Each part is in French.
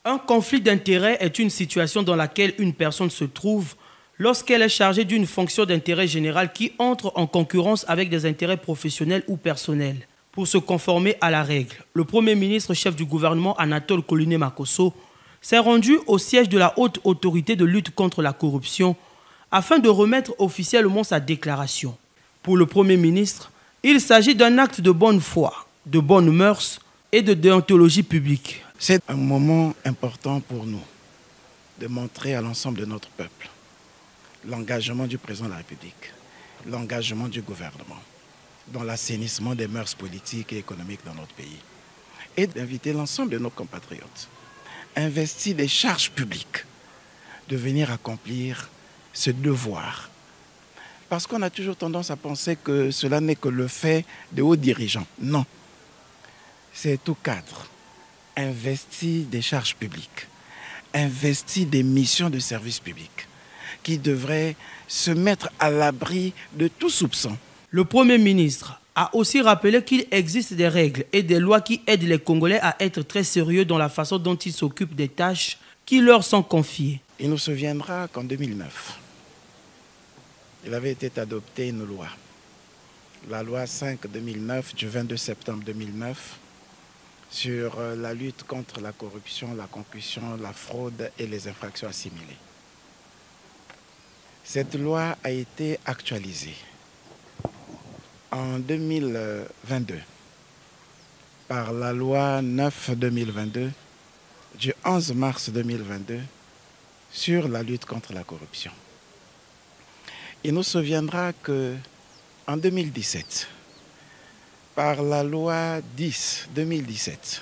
Un conflit d'intérêts est une situation dans laquelle une personne se trouve lorsqu'elle est chargée d'une fonction d'intérêt général qui entre en concurrence avec des intérêts professionnels ou personnels. Pour se conformer à la règle, le Premier ministre chef du gouvernement Anatole Koliné Makosso s'est rendu au siège de la Haute Autorité de lutte contre la corruption afin de remettre officiellement sa déclaration. Pour le Premier ministre, il s'agit d'un acte de bonne foi, de bonnes mœurs et de déontologie publique. C'est un moment important pour nous de montrer à l'ensemble de notre peuple l'engagement du président de la République, l'engagement du gouvernement dans l'assainissement des mœurs politiques et économiques dans notre pays et d'inviter l'ensemble de nos compatriotes à investir des charges publiques, de venir accomplir ce devoir. Parce qu'on a toujours tendance à penser que cela n'est que le fait de hauts dirigeants. Non, c'est tout cadre. Investir des charges publiques, investir des missions de service public qui devraient se mettre à l'abri de tout soupçon. Le Premier ministre a aussi rappelé qu'il existe des règles et des lois qui aident les Congolais à être très sérieux dans la façon dont ils s'occupent des tâches qui leur sont confiées. Il nous souviendra qu'en 2009, il avait été adopté une loi, la loi 5/2009 du 22 septembre 2009, sur la lutte contre la corruption, la concussion, la fraude et les infractions assimilées. Cette loi a été actualisée en 2022 par la loi 9/2022 du 11 mars 2022 sur la lutte contre la corruption. Il nous souviendra qu'en 2017, par la loi 10/2017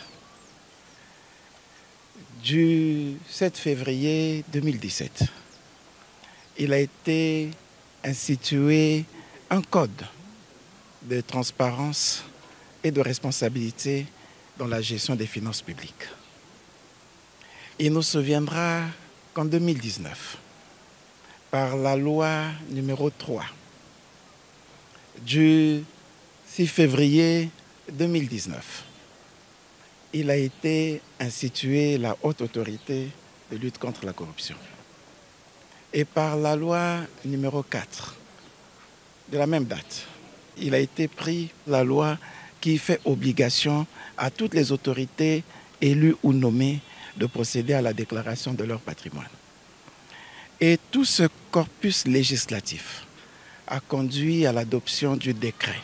du 7 février 2017, il a été institué un code de transparence et de responsabilité dans la gestion des finances publiques. Il nous souviendra qu'en 2019, par la loi numéro 3 du 6 février 2019, il a été institué la Haute Autorité de lutte contre la corruption. Et par la loi numéro 4 de la même date, il a été pris la loi qui fait obligation à toutes les autorités élues ou nommées de procéder à la déclaration de leur patrimoine. Et tout ce corpus législatif a conduit à l'adoption du décret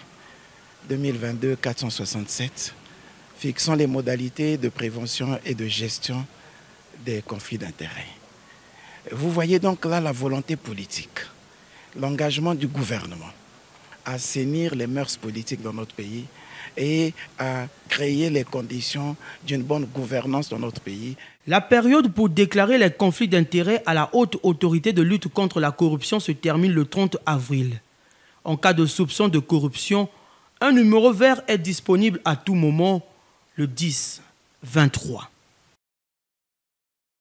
2022-467 fixant les modalités de prévention et de gestion des conflits d'intérêts. Vous voyez donc là la volonté politique, l'engagement du gouvernement à assainir les mœurs politiques dans notre pays et à créer les conditions d'une bonne gouvernance dans notre pays. La période pour déclarer les conflits d'intérêts à la Haute Autorité de lutte contre la corruption se termine le 30 avril. En cas de soupçon de corruption, un numéro vert est disponible à tout moment, le 10 23.